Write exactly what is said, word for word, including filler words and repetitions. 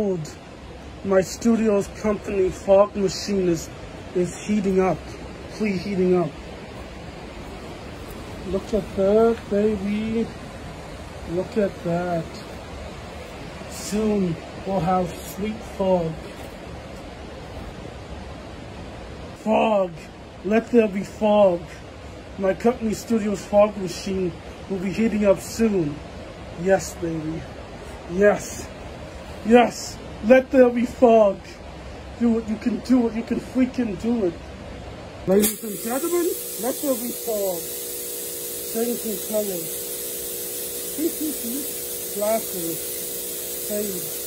told my studio's company fog machine is, is heating up, pre-heating up. Look at that, baby. Look at that. Soon we'll have sweet fog. Fog. Let there be fog. My company studio's fog machine will be heating up soon. Yes, baby. Yes. Yes. Let there be fog. Do it. You can do it. You can freaking do it. Ladies and gentlemen, let there be fog. Changing colors. Glasses. Fade.